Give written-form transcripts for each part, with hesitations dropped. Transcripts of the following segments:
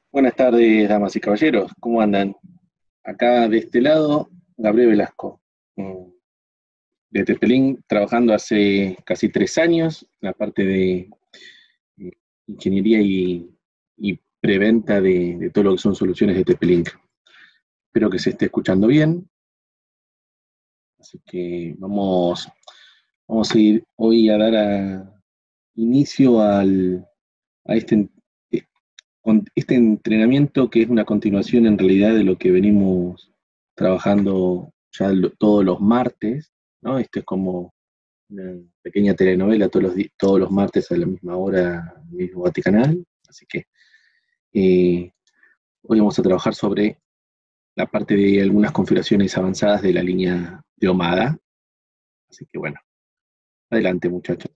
Buenas tardes, damas y caballeros. ¿Cómo andan? Acá de este lado, Gabriel Velasco, mm, de Tepelín, trabajando hace casi 3 años en la parte de eh, ingeniería y preventa de todo lo que son soluciones de Tepelín. Espero que se esté escuchando bien, así que vamos a ir hoy a dar inicio a este entrenamiento que es una continuación en realidad de lo que venimos trabajando ya todos los martes, ¿no? Este es como una pequeña telenovela todos los martes a la misma hora, en el mismo Vaticanal. Así que eh, hoy vamos a trabajar sobre la parte de algunas configuraciones avanzadas de la línea de Omada. Así que bueno, adelante muchachos.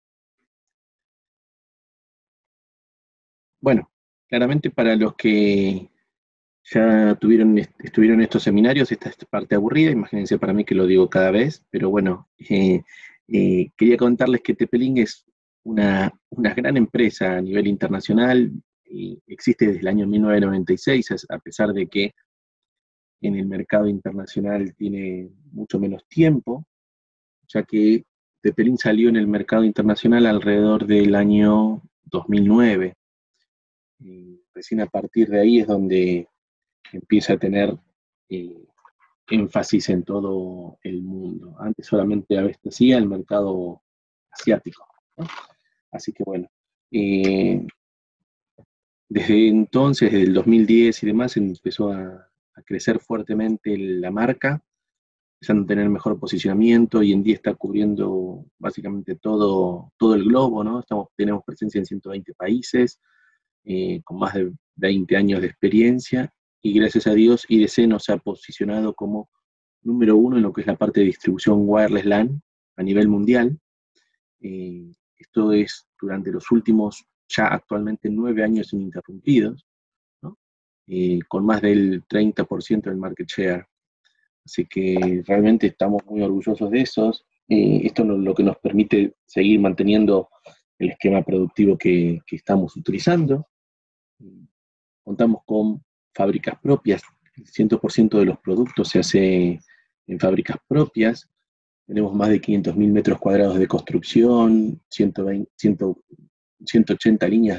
Bueno, claramente para los que ya estuvieron en estos seminarios, esta es parte aburrida, imagínense para mí que lo digo cada vez, pero bueno, quería contarles que Tepelín es una gran empresa a nivel internacional, y existe desde el año 1996, a pesar de que en el mercado internacional tiene mucho menos tiempo, ya que Tepelín salió en el mercado internacional alrededor del año 2009. Y recién a partir de ahí es donde empieza a tener eh, énfasis en todo el mundo. Antes solamente abastecía el mercado asiático, ¿no? Así que bueno, eh, desde entonces, desde el 2010 y demás, empezó a crecer fuertemente la marca, empezando a tener mejor posicionamiento. Hoy en día está cubriendo básicamente todo el globo, ¿no? Tenemos presencia en 120 países, con más de 20 años de experiencia, y gracias a Dios IDC nos ha posicionado como número uno en lo que es la parte de distribución wireless LAN a nivel mundial. Esto es durante los últimos, ya actualmente 9 años ininterrumpidos, ¿no? Con más del 30% del market share. Así que realmente estamos muy orgullosos de eso. Esto es lo que nos permite seguir manteniendo el esquema productivo que estamos utilizando. Contamos con fábricas propias, el 100% de los productos se hace en fábricas propias. Tenemos más de 500.000 metros cuadrados de construcción, 180 líneas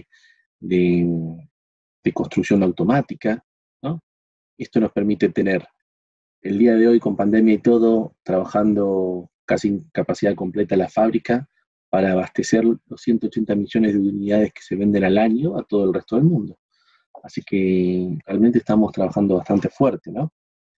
de, de construcción automática, ¿no? Esto nos permite tener el día de hoy, con pandemia y todo, trabajando casi en capacidad completa la fábrica para abastecer los 180 millones de unidades que se venden al año a todo el resto del mundo. Así que realmente estamos trabajando bastante fuerte, ¿no?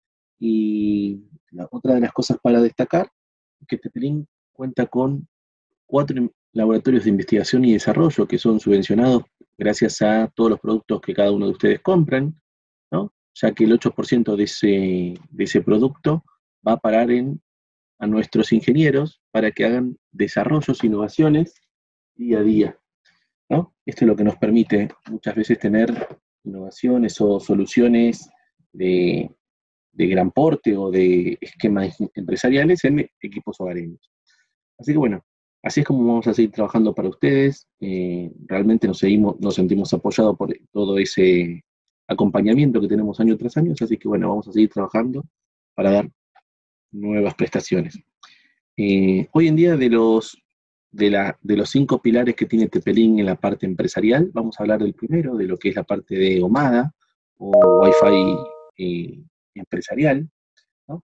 Y otra de las cosas para destacar es que Tepelín cuenta con 4 laboratorios de investigación y desarrollo que son subvencionados gracias a todos los productos que cada uno de ustedes compran, ¿no? Ya que el 8% de ese producto va a parar a nuestros ingenieros para que hagan desarrollos, innovaciones día a día, ¿no? Esto es lo que nos permite muchas veces tener innovaciones o soluciones de, de gran porte o de esquemas empresariales en equipos hogareños. Así que bueno, así es como vamos a seguir trabajando para ustedes. Realmente nos sentimos apoyados por todo ese acompañamiento que tenemos año tras año, así que bueno, vamos a seguir trabajando para dar nuevas prestaciones. Hoy en día de los 5 pilares que tiene Tepelín en la parte empresarial, vamos a hablar del primero, de lo que es la parte de OMADA o Wi-Fi empresarial, ¿no?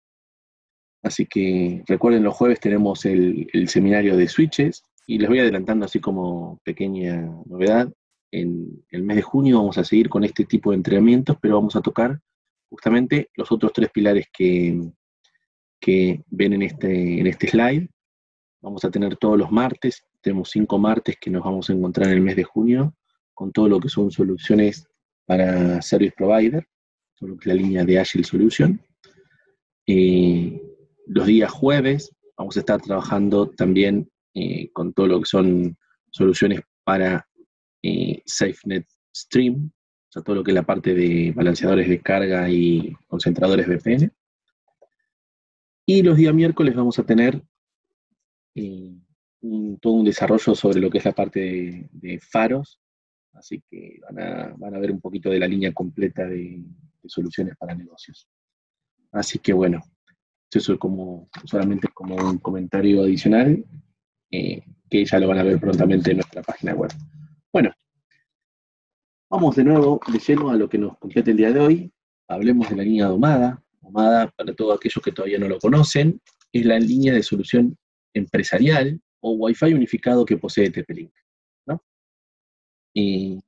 Así que recuerden, los jueves tenemos el seminario de switches, y les voy adelantando así como pequeña novedad. En el mes de junio vamos a seguir con este tipo de entrenamientos, pero vamos a tocar justamente los otros 3 pilares que ven en este slide. Vamos a tener todos los martes, tenemos 5 martes que nos vamos a encontrar en el mes de junio, con todo lo que son soluciones para Service Provider, todo lo que es la línea de Agile Solution. Eh, los días jueves vamos a estar trabajando también con todo lo que son soluciones para SafeNet Stream, o sea, todo lo que es la parte de balanceadores de carga y concentradores VPN. Y los días miércoles vamos a tener todo un desarrollo sobre lo que es la parte de faros Así que van a ver un poquito de la línea completa de soluciones para negocios. Así que bueno, eso es solamente como un comentario adicional, que ya lo van a ver prontamente en nuestra página web. Bueno, vamos de nuevo de lleno a lo que nos compete el día de hoy. Hablemos de la línea de Omada. Omada, para todos aquellos que todavía no lo conocen, es la línea de solución empresarial o Wi-Fi unificado que posee TP-Link, ¿no? Y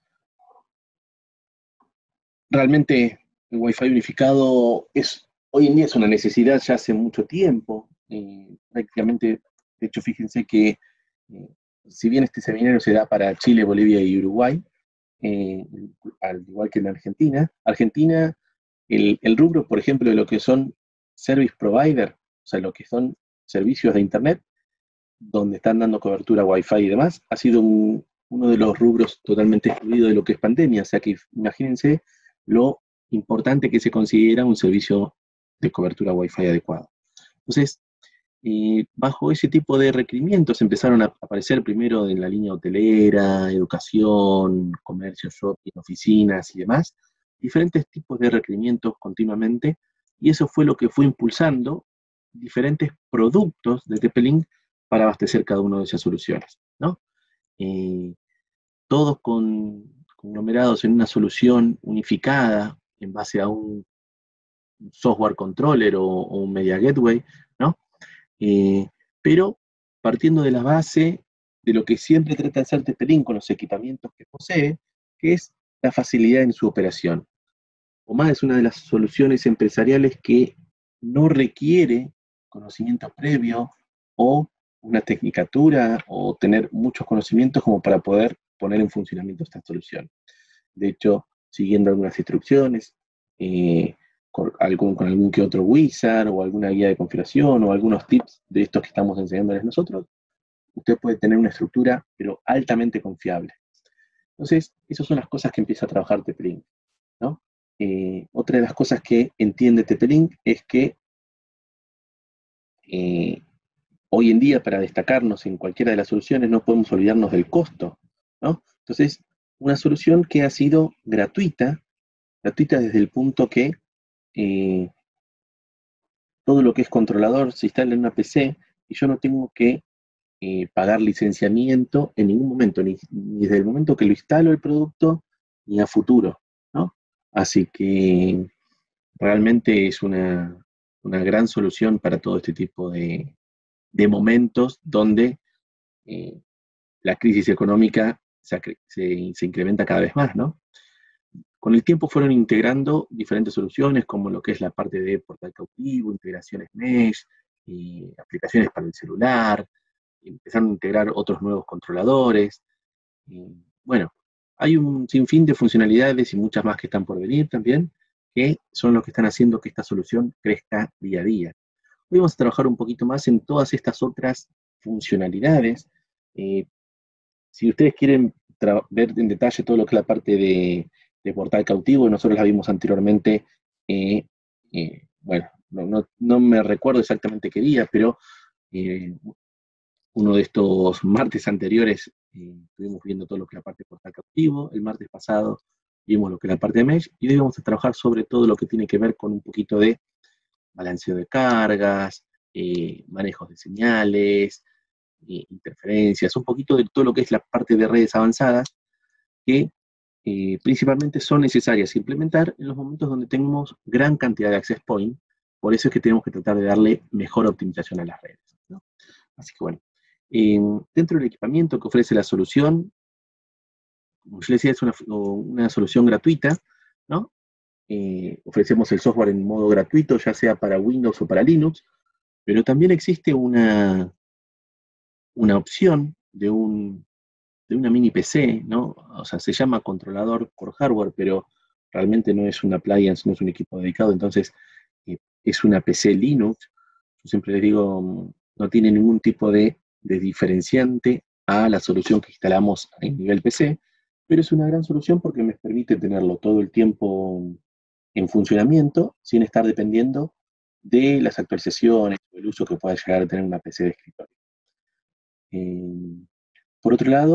realmente el Wi-Fi unificado hoy en día es una necesidad ya hace mucho tiempo. Prácticamente, de hecho, fíjense que si bien este seminario se da para Chile, Bolivia y Uruguay, eh, al igual que en Argentina, el rubro, por ejemplo, de lo que son service provider, o sea, lo que son servicios de Internet, donde están dando cobertura Wi-Fi y demás, ha sido uno de los rubros totalmente excluido de lo que es pandemia. O sea que imagínense lo importante que se considera un servicio de cobertura Wi-Fi adecuado. Entonces, bajo ese tipo de requerimientos empezaron a aparecer primero en la línea hotelera, educación, comercio, shopping, oficinas y demás, diferentes tipos de requerimientos continuamente, y eso fue lo que fue impulsando diferentes productos de TP-Link para abastecer cada una de esas soluciones, ¿no? Eh, Todos conglomerados en una solución unificada en base a un software controller o un media gateway, ¿no? Eh, pero partiendo de la base de lo que siempre trata de hacer TP-Link con los equipamientos que posee, que es la facilidad en su operación. OMAD es una de las soluciones empresariales que no requiere conocimiento previo o una tecnicatura o tener muchos conocimientos como para poder poner en funcionamiento esta solución. De hecho, siguiendo algunas instrucciones, eh, con algún que otro wizard o alguna guía de configuración o algunos tips de estos que estamos enseñándoles nosotros, usted puede tener una estructura, pero altamente confiable. Entonces, esas son las cosas que empieza a trabajar TP-Link, ¿no? Otra de las cosas que entiende TP-Link es que eh, hoy en día, para destacarnos en cualquiera de las soluciones, no podemos olvidarnos del costo, ¿no? Entonces, una solución que ha sido gratuita desde el punto que eh, todo lo que es controlador se instala en una PC y yo no tengo que pagar licenciamiento en ningún momento, ni desde el momento que lo instalo el producto, ni a futuro, ¿no? Así que realmente es una gran solución para todo este tipo de momentos donde eh, la crisis económica se incrementa cada vez más, ¿no? Con el tiempo fueron integrando diferentes soluciones, como lo que es la parte de portal cautivo, integraciones mesh, aplicaciones para el celular, empezaron a integrar otros nuevos controladores. Bueno, hay un sinfín de funcionalidades y muchas más que están por venir también, que son los que están haciendo que esta solución crezca día a día. Hoy vamos a trabajar un poquito más en todas estas otras funcionalidades. Eh, si ustedes quieren ver en detalle todo lo que es la parte de portal cautivo, nosotros la vimos anteriormente, bueno, no me recuerdo exactamente qué día, pero eh, uno de estos martes anteriores estuvimos viendo todo lo que es la parte de portal cautivo, el martes pasado vimos lo que es la parte de mesh, y hoy vamos a trabajar sobre todo lo que tiene que ver con un poquito de balanceo de cargas, manejos de señales, interferencias, un poquito de todo lo que es la parte de redes avanzadas que principalmente son necesarias implementar en los momentos donde tenemos gran cantidad de access point. Por eso es que tenemos que tratar de darle mejor optimización a las redes, ¿no? Así que bueno, dentro del equipamiento que ofrece la solución, como yo les decía, es una solución gratuita, ¿no? Ofrecemos el software en modo gratuito, ya sea para Windows o para Linux, pero también existe una opción de una mini PC, ¿no? O sea, se llama controlador por hardware, pero realmente no es un appliance, no es un equipo dedicado, entonces es una PC Linux. Yo siempre les digo, no tiene ningún tipo de diferenciante a la solución que instalamos en nivel PC, pero es una gran solución porque me permite tenerlo todo el tiempo en funcionamiento sin estar dependiendo de las actualizaciones o el uso que pueda llegar a tener una PC de escritorio. Por otro lado,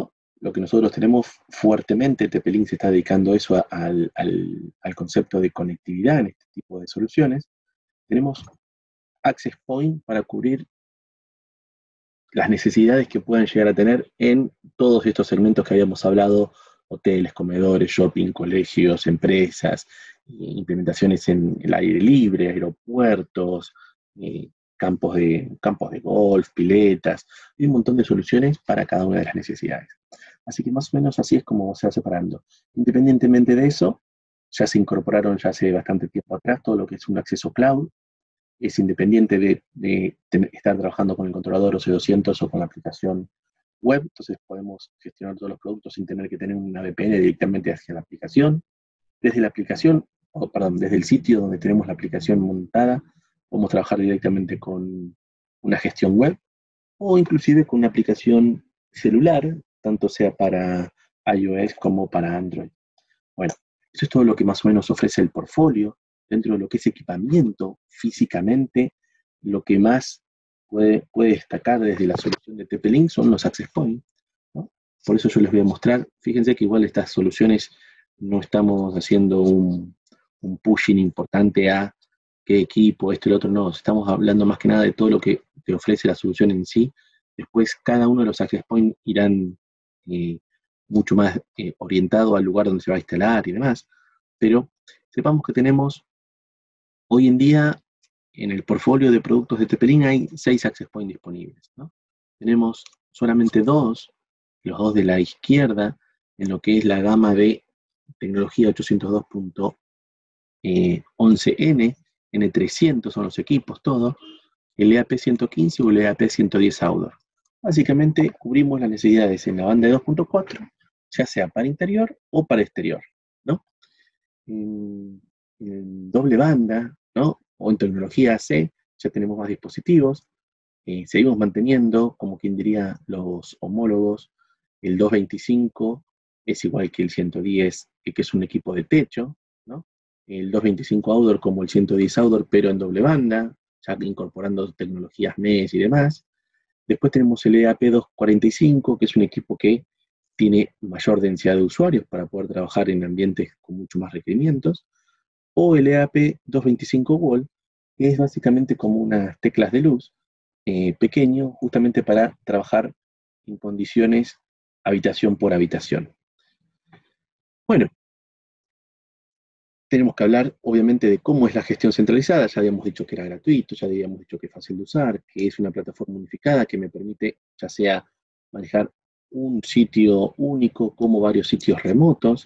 lo que nosotros tenemos fuertemente, TP-Link se está dedicando eso al concepto de conectividad en este tipo de soluciones. Tenemos access point para cubrir las necesidades que puedan llegar a tener en todos estos segmentos que habíamos hablado: hoteles, comedores, shopping, colegios, empresas, implementaciones en el aire libre, aeropuertos, campos de golf, piletas, y un montón de soluciones para cada una de las necesidades. Así que más o menos así es como se va separando. Independientemente de eso, ya se incorporaron ya hace bastante tiempo atrás todo lo que es un acceso cloud. Es independiente de estar trabajando con el controlador OC200 o con la aplicación web, entonces podemos gestionar todos los productos sin tener que tener una VPN directamente hacia la aplicación. Desde la aplicación, desde el sitio donde tenemos la aplicación montada, podemos trabajar directamente con una gestión web o inclusive con una aplicación celular, tanto sea para iOS como para Android. Bueno, eso es todo lo que más o menos ofrece el portfolio. Dentro de lo que es equipamiento, físicamente, lo que más puede destacar desde la solución de TP-Link son los access points, ¿no? Por eso yo les voy a mostrar, fíjense que igual estas soluciones no estamos haciendo un pushing importante a qué equipo, esto y lo otro, no, estamos hablando más que nada de todo lo que te ofrece la solución en sí. Después cada uno de los access points irán mucho más orientado al lugar donde se va a instalar y demás, pero sepamos que tenemos hoy en día en el portfolio de productos de TP-Link hay 6 access points disponibles, ¿no? Tenemos solamente 2, los 2 de la izquierda, en lo que es la gama de tecnología 802.11n, N300 son los equipos, todo, el EAP115 o el EAP110 Outdoor. Básicamente cubrimos las necesidades en la banda de 2.4, ya sea para interior o para exterior, ¿no? En doble banda, ¿no? O en tecnología AC, ya tenemos más dispositivos. Seguimos manteniendo, como quien diría, los homólogos. El 225 es igual que el 110, que es un equipo de techo, ¿no? El 225 Outdoor como el 110 Outdoor, pero en doble banda, ya incorporando tecnologías MES y demás. Después tenemos el EAP245, que es un equipo que tiene mayor densidad de usuarios para poder trabajar en ambientes con mucho más requerimientos. O el EAP225 Wall, que es básicamente como unas teclas de luz, pequeño, justamente para trabajar en condiciones habitación por habitación. Bueno, tenemos que hablar, obviamente, de cómo es la gestión centralizada. Ya habíamos dicho que era gratuito, ya habíamos dicho que es fácil de usar, que es una plataforma unificada que me permite, ya sea manejar un sitio único como varios sitios remotos.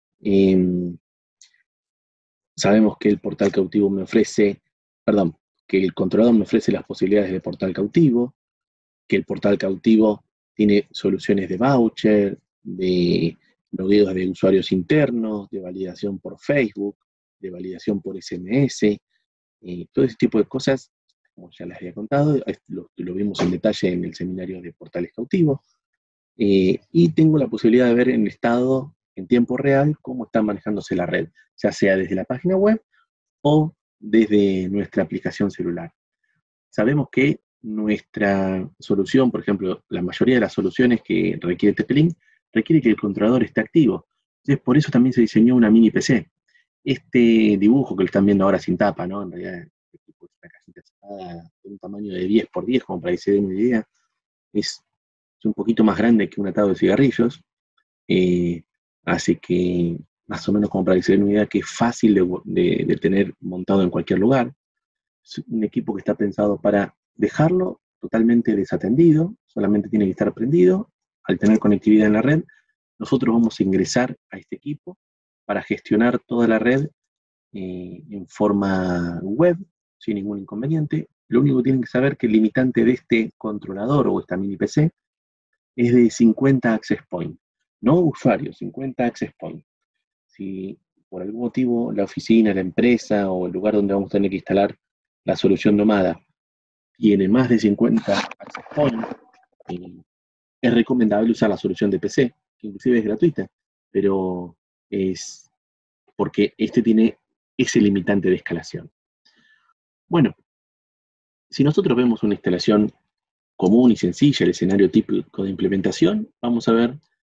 Sabemos que el portal cautivo me ofrece, perdón, que el controlador me ofrece las posibilidades de portal cautivo, que el portal cautivo tiene soluciones de voucher, de logueos de usuarios internos, de validación por Facebook, de validación por SMS, todo ese tipo de cosas, como ya les había contado, lo vimos en detalle en el seminario de portales cautivos, y tengo la posibilidad de ver en estado, en tiempo real, cómo está manejándose la red, ya sea desde la página web o desde nuestra aplicación celular. Sabemos que nuestra solución, por ejemplo, la mayoría de las soluciones que requiere TP-Link, requiere que el controlador esté activo. Entonces, por eso también se diseñó una mini PC. Este dibujo que lo están viendo ahora sin tapa, ¿no? En realidad es una cajita cerrada de un tamaño de 10 por 10, como para que se den una idea. Es un poquito más grande que un atado de cigarrillos. Así que, más o menos como para que se den una idea, que es fácil de tener montado en cualquier lugar. Es un equipo que está pensado para dejarlo totalmente desatendido, solamente tiene que estar prendido. Al tener conectividad en la red, nosotros vamos a ingresar a este equipo para gestionar toda la red en forma web, sin ningún inconveniente. Lo único que tienen que saber es que el limitante de este controlador o esta mini PC es de 50 access points, no usuarios, 50 access points. Si por algún motivo la oficina, la empresa o el lugar donde vamos a tener que instalar la solución nomada tiene más de 50 access points, es recomendable usar la solución de PC, que inclusive es gratuita, pero es porque este tiene ese limitante de escalación. Bueno, si nosotros vemos una instalación común y sencilla, el escenario típico de implementación, vamos a ver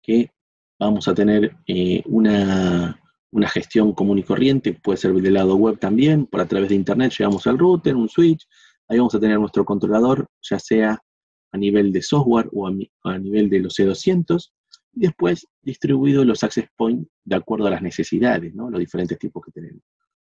que vamos a tener una gestión común y corriente, puede ser del lado web también, por a través de internet llegamos al router, un switch, ahí vamos a tener nuestro controlador, ya sea a nivel de software o a nivel de los E200, y después distribuido los access points de acuerdo a las necesidades, ¿no? Los diferentes tipos que tenemos.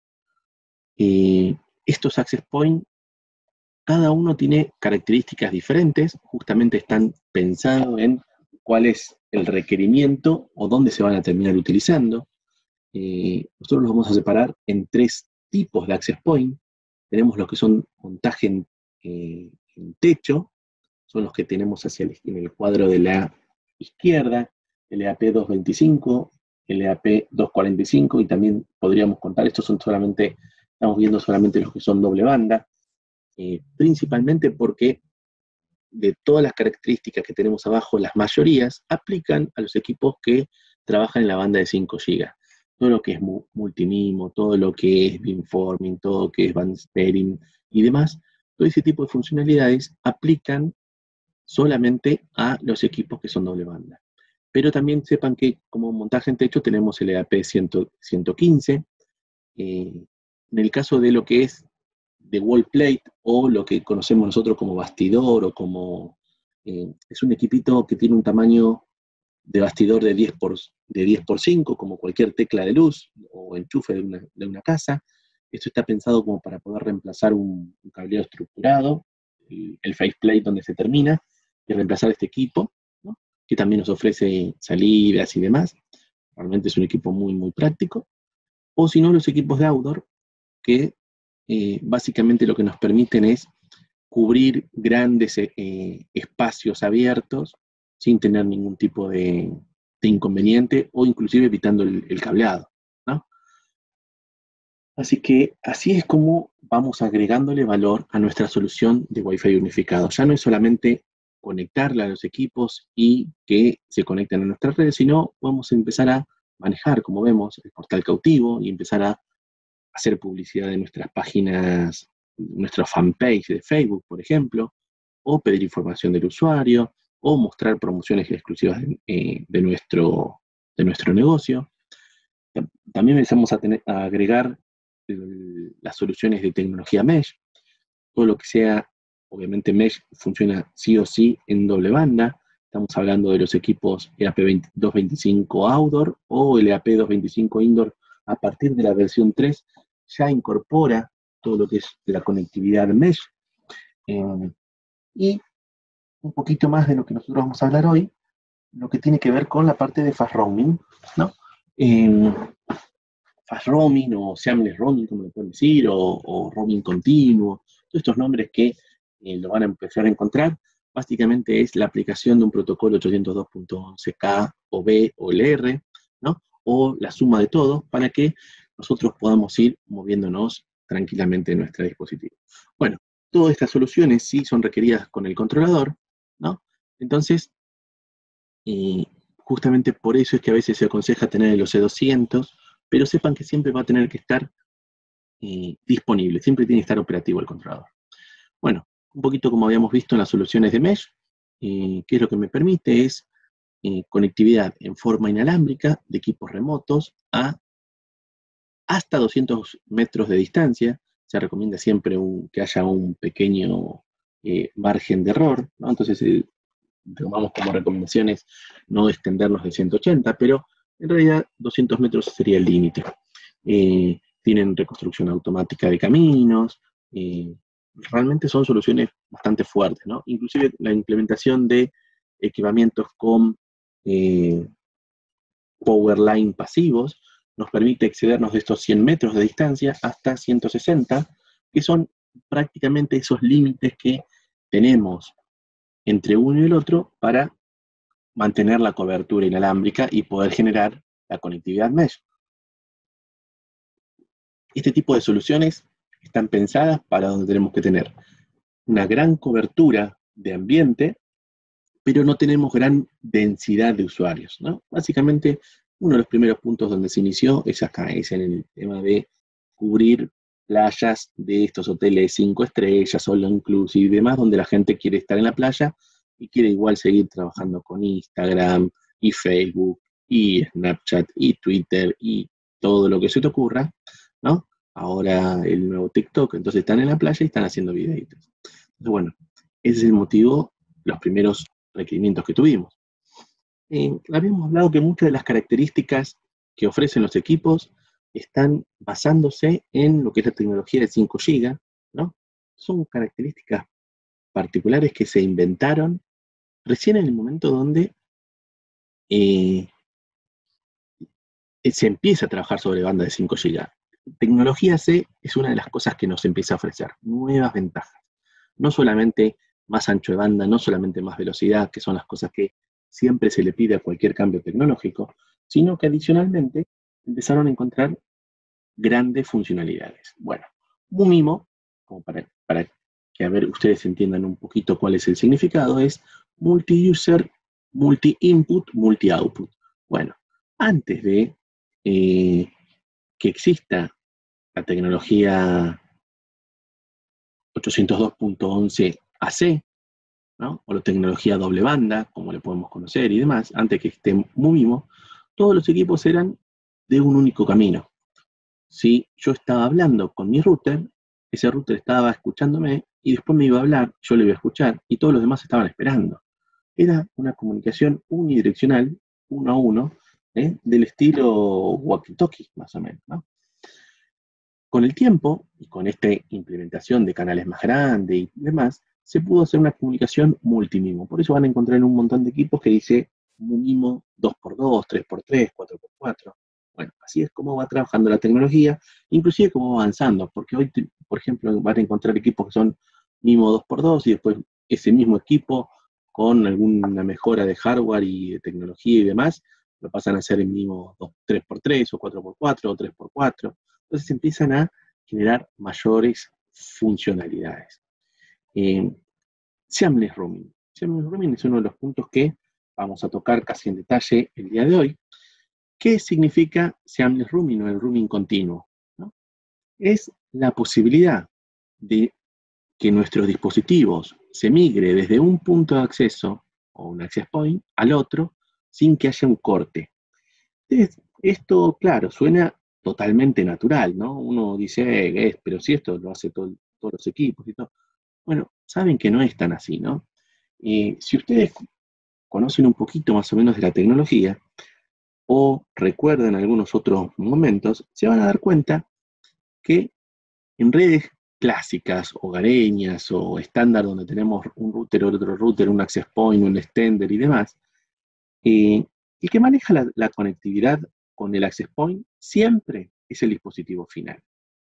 Estos access points, cada uno tiene características diferentes, justamente están pensados en cuál es el requerimiento o dónde se van a terminar utilizando. Nosotros los vamos a separar en 3 tipos de access point. Tenemos los que son montaje en techo, son los que tenemos en el cuadro de la izquierda, LAP 225, LAP 245, y también podríamos contar, estos son solamente, estamos viendo solamente los que son doble banda, principalmente porque de todas las características que tenemos abajo, las mayorías aplican a los equipos que trabajan en la banda de 5 GB. Todo lo que es multimimo, todo lo que es beamforming, todo lo que es band sparing y demás, todo ese tipo de funcionalidades aplican solamente a los equipos que son doble banda. Pero también sepan que como montaje en techo tenemos el EAP 115. En el caso de lo que es de wall plate o lo que conocemos nosotros como bastidor o como... es un equipito que tiene un tamaño de bastidor de 10 por 5, como cualquier tecla de luz o enchufe de una casa. Esto está pensado como para poder reemplazar un cableado estructurado, el faceplate donde se termina, y reemplazar este equipo, ¿no? Que también nos ofrece salidas y demás. Realmente es un equipo muy, muy práctico. O si no, los equipos de outdoor, que básicamente lo que nos permiten es cubrir grandes espacios abiertos sin tener ningún tipo de inconveniente o inclusive evitando el cableado, ¿no? Así que así es como vamos agregándole valor a nuestra solución de Wi-Fi unificado. Ya no es solamente conectarla a los equipos y que se conecten a nuestras redes, sino podemos empezar a manejar, como vemos, el portal cautivo y empezar a hacer publicidad de nuestras páginas, nuestra fanpage de Facebook, por ejemplo, o pedir información del usuario, o mostrar promociones exclusivas de nuestro negocio. También empezamos a agregar las soluciones de tecnología Mesh. Todo lo que sea, obviamente Mesh funciona sí o sí en doble banda. Estamos hablando de los equipos EAP 225 Outdoor o el EAP 225 Indoor. A partir de la versión 3 ya incorpora todo lo que es la conectividad Mesh. Y un poquito más de lo que nosotros vamos a hablar hoy, lo que tiene que ver con la parte de fast roaming, ¿no? Fast roaming o seamless roaming, como le pueden decir, o roaming continuo, todos estos nombres que lo van a empezar a encontrar, básicamente es la aplicación de un protocolo 802.11k o B o el R, ¿no? O la suma de todos para que nosotros podamos ir moviéndonos tranquilamente en nuestro dispositivo. Bueno, todas estas soluciones sí son requeridas con el controlador, ¿no? Entonces, justamente por eso es que a veces se aconseja tener el OC200, pero sepan que siempre va a tener que estar disponible, siempre tiene que estar operativo el controlador. Bueno, un poquito como habíamos visto en las soluciones de Mesh, ¿qué es lo que me permite? Es conectividad en forma inalámbrica de equipos remotos a hasta 200 metros de distancia. Se recomienda siempre que haya un pequeño margen de error, ¿no? Entonces, tomamos como recomendaciones no extendernos de 180, pero en realidad 200 metros sería el límite. Tienen reconstrucción automática de caminos, realmente son soluciones bastante fuertes, ¿no? Inclusive la implementación de equipamientos con power line pasivos nos permite excedernos de estos 100 metros de distancia hasta 160, que son prácticamente esos límites que tenemos entre uno y el otro para mantener la cobertura inalámbrica y poder generar la conectividad Mesh. Este tipo de soluciones están pensadas para donde tenemos que tener una gran cobertura de ambiente, pero no tenemos gran densidad de usuarios, ¿no? Básicamente, uno de los primeros puntos donde se inició es acá, es en el tema de cubrir playas de estos hoteles 5 estrellas, all inclusive y demás, donde la gente quiere estar en la playa y quiere igual seguir trabajando con Instagram, y Facebook, y Snapchat, y Twitter, y todo lo que se te ocurra, ¿no? Ahora el nuevo TikTok, entonces están en la playa y están haciendo videitos. Entonces, bueno, ese es el motivo, los primeros requerimientos que tuvimos. Habíamos hablado que muchas de las características que ofrecen los equipos están basándose en lo que es la tecnología de 5 GB, ¿no? Son características particulares que se inventaron recién en el momento donde eh, se empieza a trabajar sobre banda de 5 GB. Tecnología C es una de las cosas que nos empieza a ofrecer nuevas ventajas. No solamente más ancho de banda, no solamente más velocidad, que son las cosas que siempre se le pide a cualquier cambio tecnológico, sino que adicionalmente empezaron a encontrar grandes funcionalidades. Bueno, MUMIMO, como para que a ver ustedes entiendan un poquito cuál es el significado, es multi-user, multi-input, multi-output. Bueno, antes de que exista la tecnología 802.11 AC, ¿no? O la tecnología doble banda, como le podemos conocer y demás, antes que esté MUMIMO, todos los equipos eran de un único camino. Si yo estaba hablando con mi router, ese router estaba escuchándome y después me iba a hablar, yo le iba a escuchar y todos los demás estaban esperando. Era una comunicación unidireccional, uno a uno, del estilo walkie-talkie, más o menos, ¿no? Con el tiempo, y con esta implementación de canales más grandes y demás, se pudo hacer una comunicación multimimo. Por eso van a encontrar en un montón de equipos que dice MUMIMO 2x2, 3x3, 4x4. Bueno, así es como va trabajando la tecnología, inclusive cómo va avanzando, porque hoy, por ejemplo, van a encontrar equipos que son MIMO 2x2 y después ese mismo equipo con alguna mejora de hardware y de tecnología y demás, lo pasan a hacer en MIMO 3x3 o 4x4 o 3x4. Entonces empiezan a generar mayores funcionalidades. Seamless Roaming. Seamless Roaming es uno de los puntos que vamos a tocar casi en detalle el día de hoy. ¿Qué significa Seamless Roaming o el roaming continuo? ¿No? Es la posibilidad de que nuestros dispositivos se migre desde un punto de acceso o un access point al otro sin que haya un corte. Entonces, esto, claro, suena totalmente natural, ¿no? Uno dice, pero si esto lo hace todos los equipos y todo. Bueno, saben que no es tan así, ¿no? Si ustedes conocen un poquito más o menos de la tecnología o recuerdan algunos otros momentos, se van a dar cuenta que en redes clásicas, hogareñas o estándar donde tenemos un router, otro router, un access point, un extender y demás, el que maneja la conectividad con el access point siempre es el dispositivo final.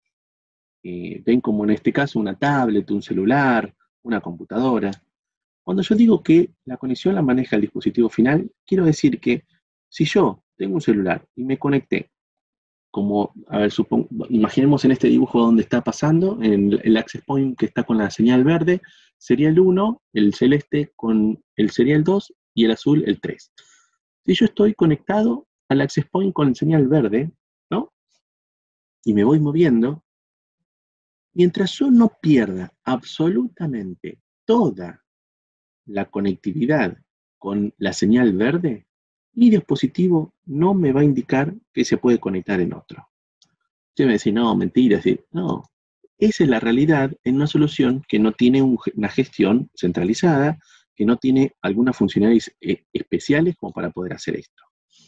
Ven como en este caso una tablet, un celular, una computadora. Cuando yo digo que la conexión la maneja el dispositivo final, quiero decir que si yo tengo un celular y me conecté, como, a ver, imaginemos en este dibujo donde está pasando, en el access point que está con la señal verde, sería el 1, el celeste con el serial 2 y el azul el 3. Si yo estoy conectado al access point con señal verde, ¿no? Y me voy moviendo, mientras yo no pierda absolutamente toda la conectividad con la señal verde, mi dispositivo no me va a indicar que se puede conectar en otro. Usted me dice, no, mentira, no. Esa es la realidad en una solución que no tiene una gestión centralizada, que no tiene algunas funcionalidades especiales como para poder hacer esto.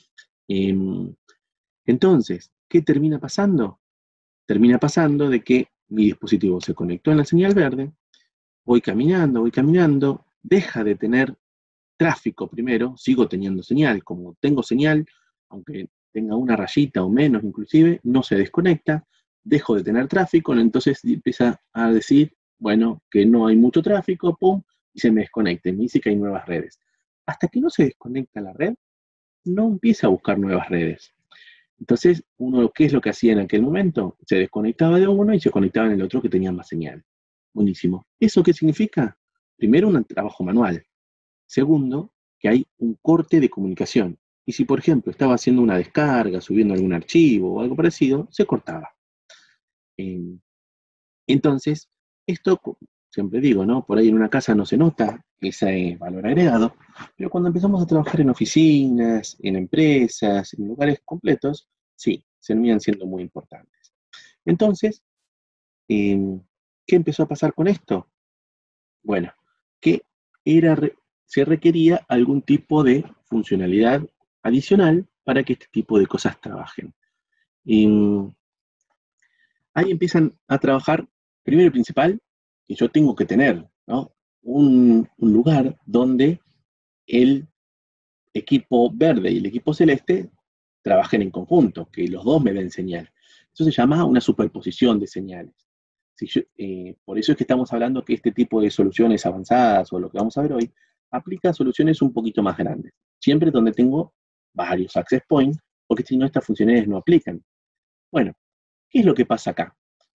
Entonces, ¿qué termina pasando? Termina pasando de que mi dispositivo se conectó en la señal verde, voy caminando, deja de tener tráfico primero, sigo teniendo señal, como tengo señal, aunque tenga una rayita o menos inclusive, no se desconecta, dejo de tener tráfico, entonces empieza a decir, bueno, que no hay mucho tráfico, pum, y se me desconecta, y me dice que hay nuevas redes. Hasta que no se desconecta la red, no empieza a buscar nuevas redes. Entonces, uno, ¿qué es lo que hacía en aquel momento? Se desconectaba de uno y se conectaba en el otro que tenía más señal. Buenísimo. ¿Eso qué significa? Primero, un trabajo manual. Segundo, que hay un corte de comunicación. Y si, por ejemplo, estaba haciendo una descarga, subiendo algún archivo o algo parecido, se cortaba. Entonces, esto siempre digo, ¿no? Por ahí en una casa no se nota ese valor agregado, pero cuando empezamos a trabajar en oficinas, en empresas, en lugares completos, sí, se terminan siendo muy importantes. Entonces, ¿qué empezó a pasar con esto? Bueno, que se requería algún tipo de funcionalidad adicional para que este tipo de cosas trabajen. Y ahí empiezan a trabajar, primero y principal, que yo tengo que tener, ¿no? Un lugar donde el equipo verde y el equipo celeste trabajen en conjunto, que los dos me den señal. Eso se llama una superposición de señales. Por eso es que estamos hablando que este tipo de soluciones avanzadas, o lo que vamos a ver hoy, aplica a soluciones un poquito más grandes. Siempre donde tengo varios access points, porque si no estas funcionalidades no aplican. Bueno, ¿qué es lo que pasa acá?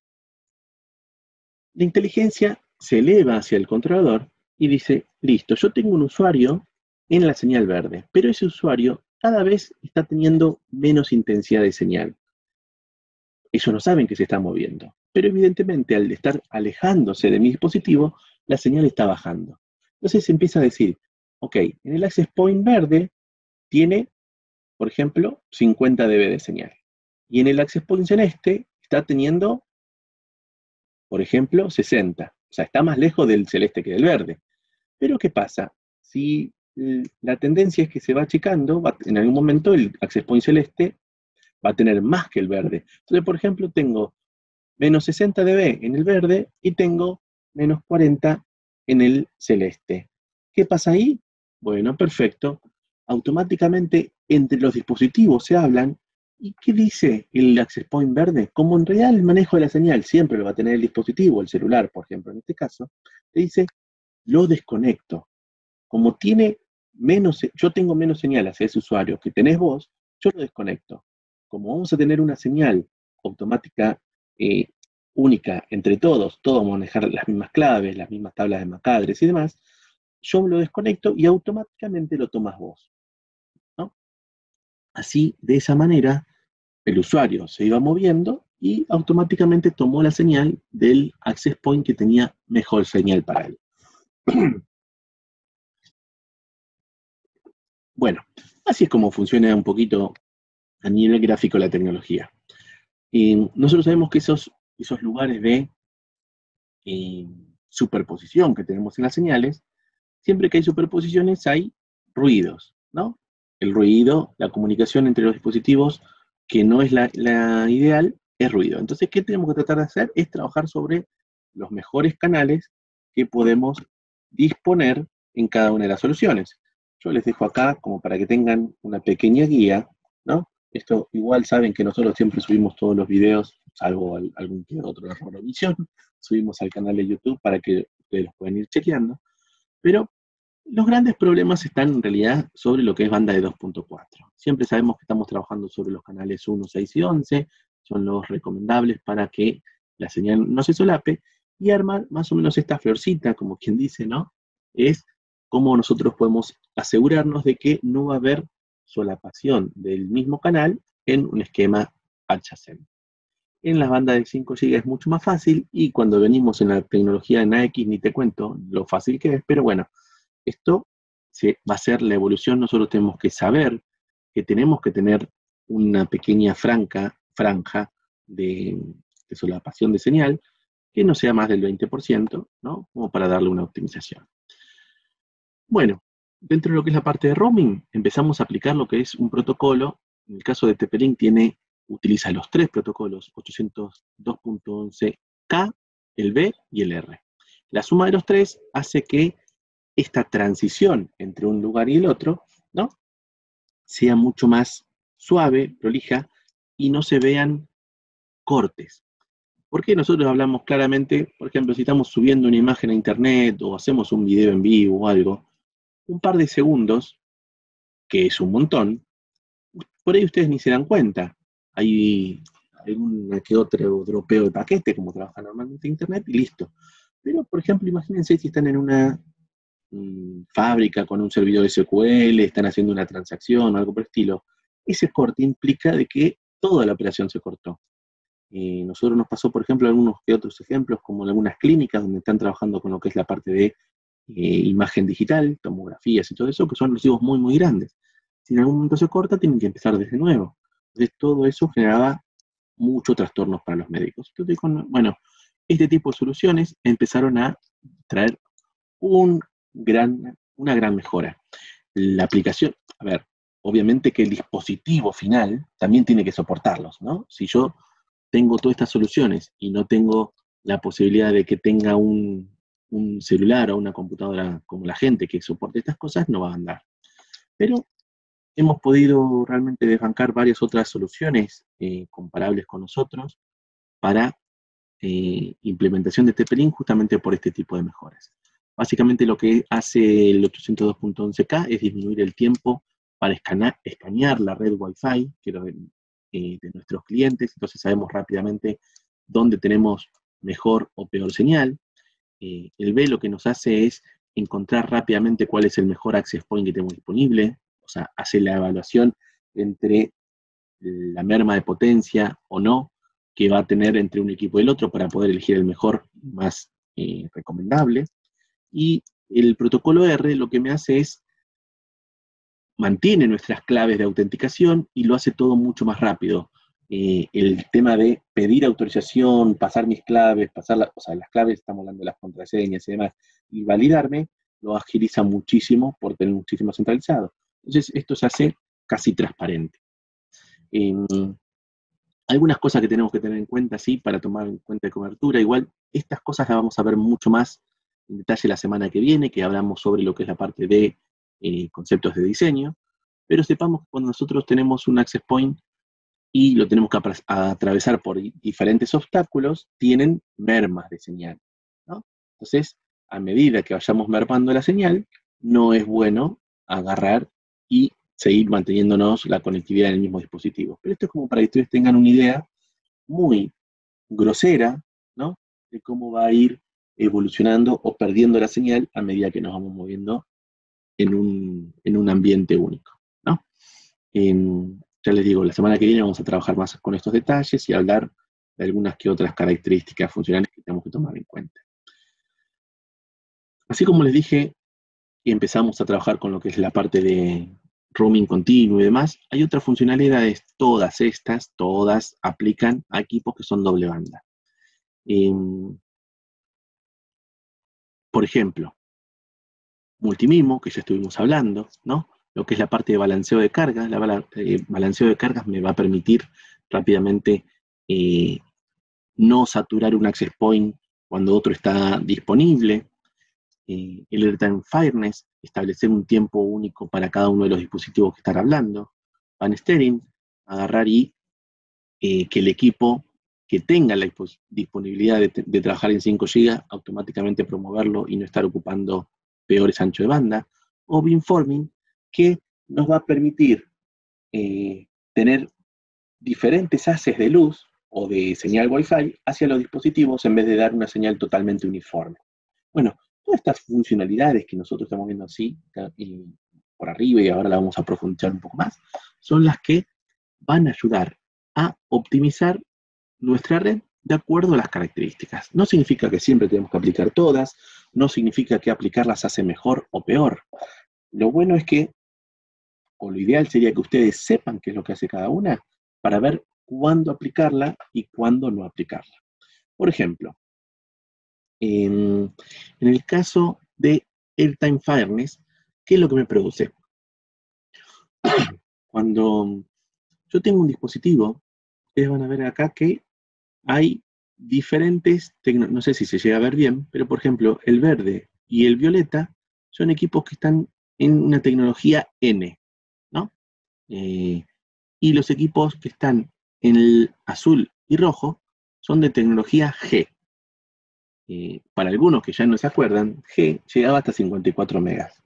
La inteligencia se eleva hacia el controlador y dice, listo, yo tengo un usuario en la señal verde, pero ese usuario cada vez está teniendo menos intensidad de señal. Ellos no saben que se está moviendo, pero evidentemente al estar alejándose de mi dispositivo, la señal está bajando. Entonces se empieza a decir, ok, en el access point verde tiene, por ejemplo, 50 dB de señal. Y en el access point celeste está teniendo, por ejemplo, 60. O sea, está más lejos del celeste que del verde. Pero ¿qué pasa? Si la tendencia es que se va achicando, en algún momento el access point celeste va a tener más que el verde. Entonces, por ejemplo, tengo menos 60 dB en el verde y tengo menos 40 en el celeste. ¿Qué pasa ahí? Bueno, perfecto. Automáticamente entre los dispositivos se hablan. ¿Y qué dice el access point verde? Como en realidad el manejo de la señal siempre lo va a tener el dispositivo, el celular, por ejemplo, en este caso, te dice, lo desconecto. Como tiene yo tengo menos señal hacia ese usuario que tenés vos, yo lo desconecto. Como vamos a tener una señal automática eh, única entre todos vamos a manejar las mismas claves, las mismas tablas de MAC-address y demás, yo lo desconecto y automáticamente lo tomas vos, ¿no? Así, de esa manera, el usuario se iba moviendo y automáticamente tomó la señal del access point que tenía mejor señal para él. Bueno, así es como funciona un poquito a nivel gráfico la tecnología. Nosotros sabemos que esos lugares de superposición que tenemos en las señales, siempre que hay superposiciones hay ruidos, ¿no? El ruido, la comunicación entre los dispositivos, que no es la ideal, es ruido. Entonces, ¿qué tenemos que tratar de hacer? Es trabajar sobre los mejores canales que podemos disponer en cada una de las soluciones. Yo les dejo acá como para que tengan una pequeña guía, ¿no? Esto igual saben que nosotros siempre subimos todos los videos, salvo algún que otro error o omisión, subimos al canal de YouTube para que ustedes los puedan ir chequeando, pero los grandes problemas están en realidad sobre lo que es banda de 2.4. Siempre sabemos que estamos trabajando sobre los canales 1, 6 y 11, son los recomendables para que la señal no se solape, y armar más o menos esta florcita, como quien dice, ¿no? Es cómo nosotros podemos asegurarnos de que no va a haber solapación del mismo canal en un esquema adjacente. En las bandas de 5 GB es mucho más fácil, y cuando venimos en la tecnología en AX ni te cuento lo fácil que es, pero bueno, esto va a ser la evolución. Nosotros tenemos que saber que tenemos que tener una pequeña franja de solapación de señal, que no sea más del 20%, ¿no? Como para darle una optimización. Bueno, dentro de lo que es la parte de roaming, empezamos a aplicar lo que es un protocolo. En el caso de TP-Link utiliza los tres protocolos, 802.11k, el B y el R. La suma de los tres hace que esta transición entre un lugar y el otro, ¿no?, sea mucho más suave, prolija, y no se vean cortes. Porque nosotros hablamos claramente, por ejemplo, si estamos subiendo una imagen a internet o hacemos un video en vivo o algo, un par de segundos, que es un montón, por ahí ustedes ni se dan cuenta. Hay alguna que otro dropeo de paquete, como trabaja normalmente internet, y listo. Pero, por ejemplo, imagínense si están en una fábrica con un servidor SQL, están haciendo una transacción o algo por el estilo. Ese corte implica de que toda la operación se cortó. Nosotros nos pasó, por ejemplo, algunos que otros ejemplos, como en algunas clínicas donde están trabajando con lo que es la parte de imagen digital, tomografías y todo eso, que son recibos muy, muy grandes. Si en algún momento se corta, tienen que empezar desde nuevo. Entonces, todo eso generaba muchos trastornos para los médicos. Entonces, bueno, este tipo de soluciones empezaron a traer una gran mejora. La aplicación, a ver, obviamente que el dispositivo final también tiene que soportarlos, ¿no? Si yo tengo todas estas soluciones y no tengo la posibilidad de que tenga un celular o una computadora como la gente que soporte estas cosas, no va a andar. Pero hemos podido realmente desbancar varias otras soluciones comparables con nosotros para implementación de TP-Link justamente por este tipo de mejoras. Básicamente lo que hace el 802.11k es disminuir el tiempo para escanear la red Wi-Fi de nuestros clientes, entonces sabemos rápidamente dónde tenemos mejor o peor señal. El B lo que nos hace es encontrar rápidamente cuál es el mejor access point que tenemos disponible, o sea, hace la evaluación entre la merma de potencia o no que va a tener entre un equipo y el otro para poder elegir el mejor, más recomendable. Y el protocolo R lo que me hace es mantiene nuestras claves de autenticación y lo hace todo mucho más rápido. El tema de pedir autorización, pasar mis claves, o sea, las claves, estamos hablando de las contraseñas y demás, y validarme, lo agiliza muchísimo por tener muchísimo centralizado. Entonces, esto se hace casi transparente. Algunas cosas que tenemos que tener en cuenta, sí, para tomar en cuenta de cobertura. Igual, estas cosas las vamos a ver mucho más en detalle la semana que viene, que hablamos sobre lo que es la parte de conceptos de diseño, pero sepamos que cuando nosotros tenemos un access point y lo tenemos que atravesar por diferentes obstáculos, tienen mermas de señal, ¿no? Entonces, a medida que vayamos mermando la señal, no es bueno agarrar y seguir manteniéndonos la conectividad en el mismo dispositivo. Pero esto es como para que ustedes tengan una idea muy grosera, ¿no?, de cómo va a ir evolucionando o perdiendo la señal a medida que nos vamos moviendo en un ambiente único, ¿no? Ya les digo, la semana que viene vamos a trabajar más con estos detalles y hablar de algunas que otras características funcionales que tenemos que tomar en cuenta. Así como les dije, y empezamos a trabajar con lo que es la parte de roaming continuo y demás, hay otras funcionalidades, todas aplican a equipos que son doble banda. Por ejemplo, multimimo, que ya estuvimos hablando, ¿no? Lo que es la parte de balanceo de cargas. Balanceo de cargas me va a permitir rápidamente no saturar un access point cuando otro está disponible. El airtime fairness, establecer un tiempo único para cada uno de los dispositivos que están hablando. Pan steering, agarrar y que el equipo que tenga la disponibilidad de trabajar en 5 GB, automáticamente promoverlo y no estar ocupando peores ancho de banda. O beamforming, que nos va a permitir tener diferentes haces de luz o de señal Wi-Fi hacia los dispositivos en vez de dar una señal totalmente uniforme. Bueno, todas estas funcionalidades que nosotros estamos viendo así, por arriba, y ahora la vamos a profundizar un poco más, son las que van a ayudar a optimizar nuestra red de acuerdo a las características. No significa que siempre tenemos que aplicar todas, no significa que aplicarlas hace mejor o peor. Lo bueno es que, o lo ideal sería que ustedes sepan qué es lo que hace cada una para ver cuándo aplicarla y cuándo no aplicarla. Por ejemplo, en el caso de Airtime Fairness, ¿qué es lo que me produce? Cuando yo tengo un dispositivo, ustedes van a ver acá que hay diferentes, no sé si se llega a ver bien, pero por ejemplo, el verde y el violeta son equipos que están en una tecnología N, ¿no? Y los equipos que están en el azul y rojo son de tecnología G. Para algunos que ya no se acuerdan, G llegaba hasta 54 megas.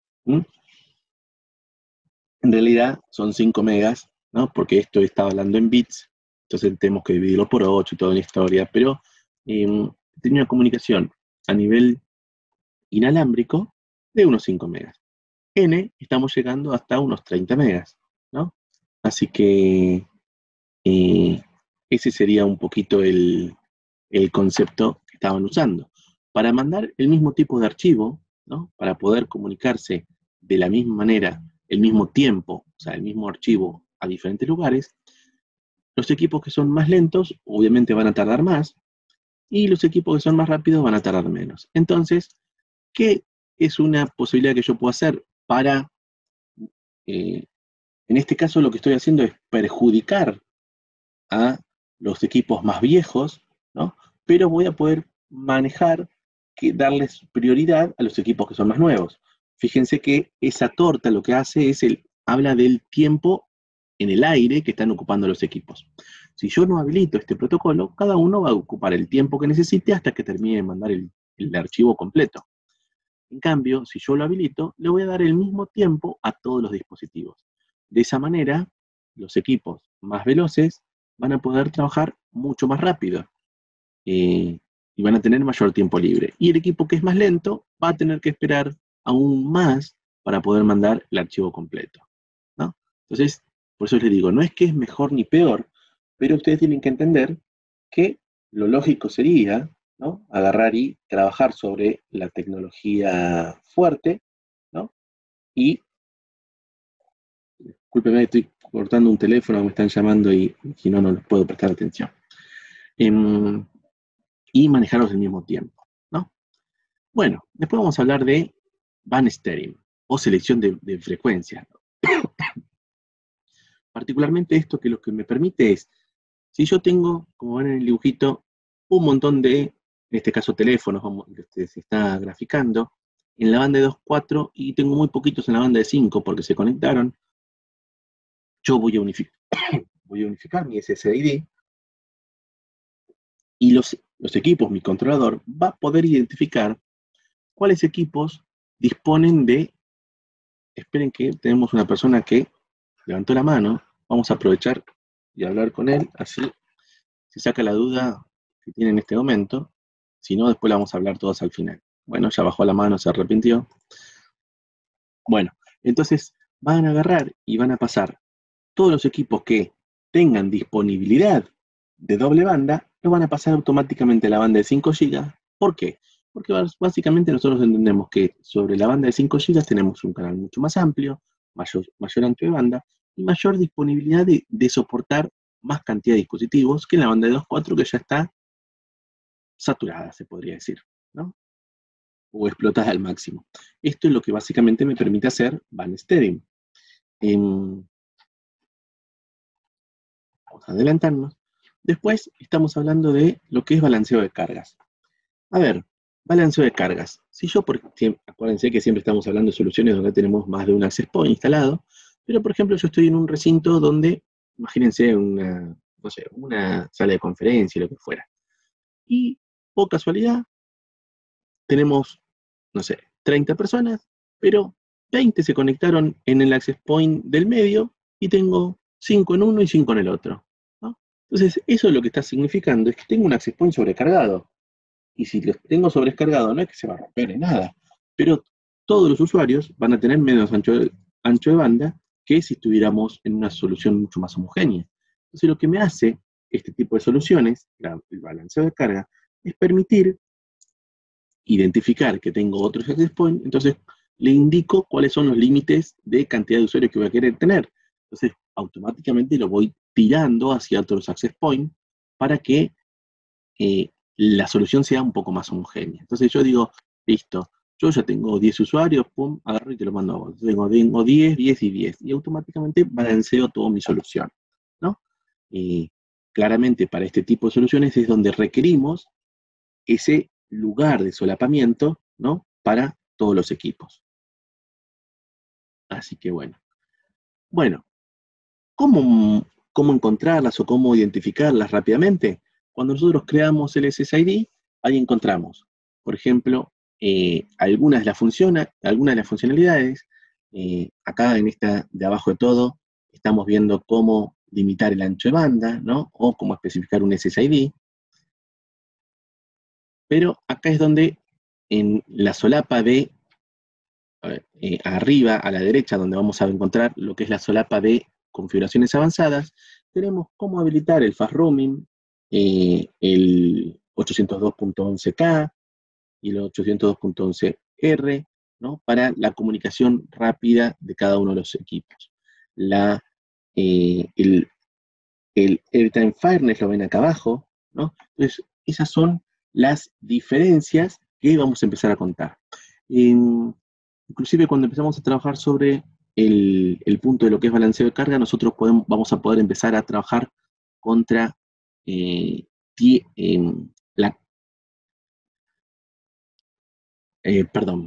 En realidad son 5 megas, ¿no? Porque esto está hablando en bits, entonces tenemos que dividirlo por 8 y toda la historia, pero tenía una comunicación a nivel inalámbrico de unos 5 megas. N estamos llegando hasta unos 30 megas, ¿no? Así que ese sería un poquito el concepto que estaban usando. Para mandar el mismo tipo de archivo, ¿no? Para poder comunicarse de la misma manera, el mismo tiempo, o sea, el mismo archivo a diferentes lugares, los equipos que son más lentos obviamente van a tardar más, y los equipos que son más rápidos van a tardar menos. Entonces, ¿qué es una posibilidad que yo puedo hacer para, en este caso lo que estoy haciendo es perjudicar a los equipos más viejos, ¿no? Pero voy a poder manejar, darles prioridad a los equipos que son más nuevos. Fíjense que esa torta lo que hace es habla del tiempo en el aire que están ocupando los equipos. Si yo no habilito este protocolo, cada uno va a ocupar el tiempo que necesite hasta que termine de mandar el archivo completo. En cambio, si yo lo habilito, le voy a dar el mismo tiempo a todos los dispositivos. De esa manera, los equipos más veloces van a poder trabajar mucho más rápido y van a tener mayor tiempo libre. Y el equipo que es más lento va a tener que esperar aún más para poder mandar el archivo completo, ¿no? Entonces, por eso les digo, no es que es mejor ni peor, pero ustedes tienen que entender que lo lógico sería, ¿no?, agarrar y trabajar sobre la tecnología fuerte, ¿no? Y, discúlpeme, estoy cortando un teléfono, me están llamando y si no, no les puedo prestar atención. Y manejarlos al mismo tiempo, ¿no? Bueno, después vamos a hablar de band steering, o selección de frecuencia. Particularmente esto, que lo que me permite es, si yo tengo, como ven en el dibujito, un montón de, en este caso teléfonos, que se está graficando, en la banda de 2.4 y tengo muy poquitos en la banda de 5 porque se conectaron, yo voy a unificar mi SSID y los equipos, mi controlador, va a poder identificar cuáles equipos disponen de. Esperen que tenemos una persona que levantó la mano, vamos a aprovechar y hablar con él, así se saca la duda que tiene en este momento, si no después la vamos a hablar todos al final. Bueno, ya bajó la mano, se arrepintió. Bueno, entonces van a agarrar y van a pasar todos los equipos que tengan disponibilidad de doble banda, lo van a pasar automáticamente a la banda de 5 GB. ¿Por qué? Porque básicamente nosotros entendemos que sobre la banda de 5 GB tenemos un canal mucho más amplio, mayor ancho de banda y mayor disponibilidad de soportar más cantidad de dispositivos que en la banda de 2.4, que ya está saturada, se podría decir, ¿no? O explotada al máximo. Esto es lo que básicamente me permite hacer band steering. Vamos a adelantarnos. Después estamos hablando de lo que es balanceo de cargas. A ver, balanceo de cargas. Si yo, acuérdense que siempre estamos hablando de soluciones donde tenemos más de un access point instalado, pero por ejemplo yo estoy en un recinto donde, imagínense una sala de conferencia, lo que fuera. Y, por casualidad, tenemos, 30 personas, pero 20 se conectaron en el access point del medio y tengo 5 en uno y 5 en el otro, ¿no? Entonces, eso lo que está significando es que tengo un access point sobrecargado. Y si los tengo sobrecargado, no es que se va a romper ni nada, pero todos los usuarios van a tener menos ancho de banda que si estuviéramos en una solución mucho más homogénea. Entonces, lo que me hace este tipo de soluciones, el balanceo de carga, es permitir identificar que tengo otros access points, entonces le indico cuáles son los límites de cantidad de usuarios que voy a querer tener. Entonces, automáticamente lo voy tirando hacia otros access points para que la solución sea un poco más homogénea. Entonces yo digo, listo, yo ya tengo 10 usuarios, pum, agarro y te lo mando a vos. Tengo 10, 10 y 10. Y automáticamente balanceo toda mi solución, ¿no? Y claramente para este tipo de soluciones es donde requerimos ese lugar de solapamiento, ¿no?, para todos los equipos. Así que bueno. Bueno, ¿cómo encontrarlas o cómo identificarlas rápidamente? Cuando nosotros creamos el SSID, ahí encontramos, por ejemplo, algunas de las funcionalidades. Acá en esta de abajo de todo, estamos viendo cómo limitar el ancho de banda, ¿no?, o cómo especificar un SSID. Pero acá es donde, en la solapa de arriba a la derecha, donde vamos a encontrar lo que es la solapa de configuraciones avanzadas, tenemos cómo habilitar el fast roaming, el 802.11k y el 802.11r, ¿no? Para la comunicación rápida de cada uno de los equipos. El Airtime Fairness lo ven acá abajo, ¿no? Entonces, esas son las diferencias que vamos a empezar a contar. Inclusive cuando empezamos a trabajar sobre el punto de lo que es balanceo de carga, nosotros vamos a poder empezar a trabajar contra la, perdón,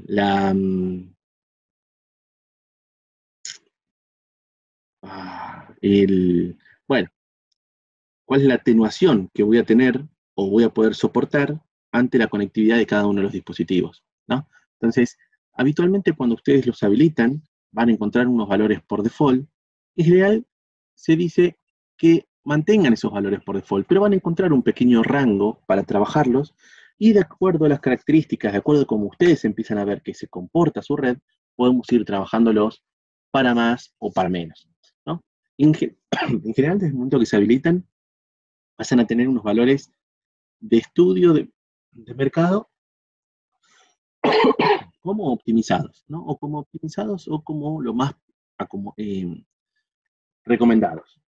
bueno, cuál es la atenuación que voy a tener o voy a poder soportar ante la conectividad de cada uno de los dispositivos, ¿no? Entonces, habitualmente cuando ustedes los habilitan, van a encontrar unos valores por default. En general, se dice que mantengan esos valores por default, pero van a encontrar un pequeño rango para trabajarlos y de acuerdo a las características, de acuerdo a cómo ustedes empiezan a ver que se comporta su red, podemos ir trabajándolos para más o para menos, ¿no? En general, desde el momento que se habilitan, pasan a tener unos valores de estudio de mercado como optimizados, ¿no? O como optimizados o como lo más recomendados.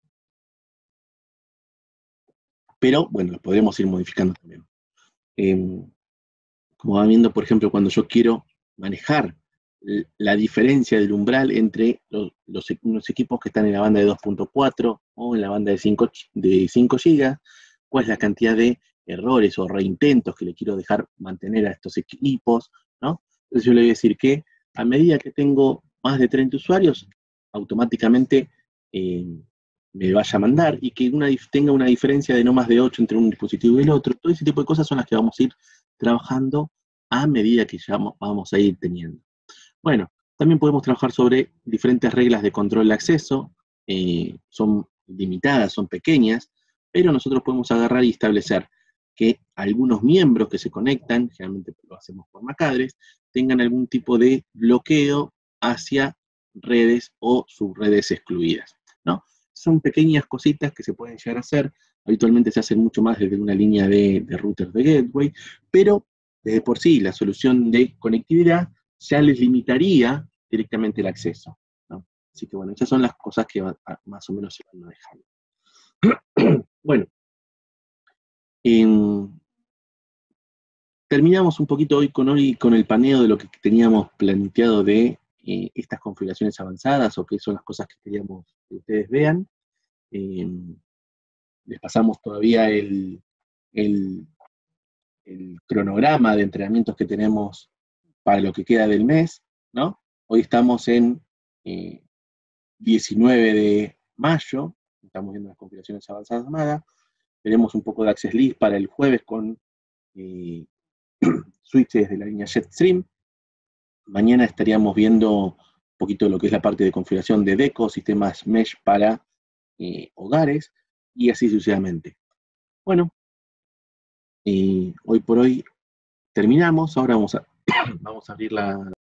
Pero, bueno, los podremos ir modificando también. Como van viendo, por ejemplo, cuando yo quiero manejar la diferencia del umbral entre unos equipos que están en la banda de 2.4 o en la banda de 5 GB, cuál es la cantidad de errores o reintentos que le quiero dejar mantener a estos equipos, ¿no? Entonces yo le voy a decir que a medida que tengo más de 30 usuarios, automáticamente me vaya a mandar y que tenga una diferencia de no más de 8 entre un dispositivo y el otro. Todo ese tipo de cosas son las que vamos a ir trabajando a medida que ya vamos a ir teniendo. Bueno, también podemos trabajar sobre diferentes reglas de control de acceso, son limitadas, son pequeñas, pero nosotros podemos agarrar y establecer que algunos miembros que se conectan, generalmente lo hacemos por MAC address, tengan algún tipo de bloqueo hacia redes o subredes excluidas, ¿no? Son pequeñas cositas que se pueden llegar a hacer, habitualmente se hacen mucho más desde una línea de routers de gateway, pero desde por sí la solución de conectividad ya les limitaría directamente el acceso, ¿no? Así que bueno, esas son las cosas que más o menos se van manejando. Bueno, terminamos un poquito hoy con el paneo de lo que teníamos planteado de estas configuraciones avanzadas o qué son las cosas que queríamos que ustedes vean. Les pasamos todavía el cronograma de entrenamientos que tenemos para lo que queda del mes, ¿no? Hoy estamos en 19 de mayo, estamos viendo las configuraciones avanzadas de AMAGA, tenemos un poco de access list para el jueves con switches de la línea Jetstream. Mañana estaríamos viendo un poquito lo que es la parte de configuración de DECO, sistemas mesh para hogares, y así sucesivamente. Bueno, hoy por hoy terminamos, ahora vamos a abrir la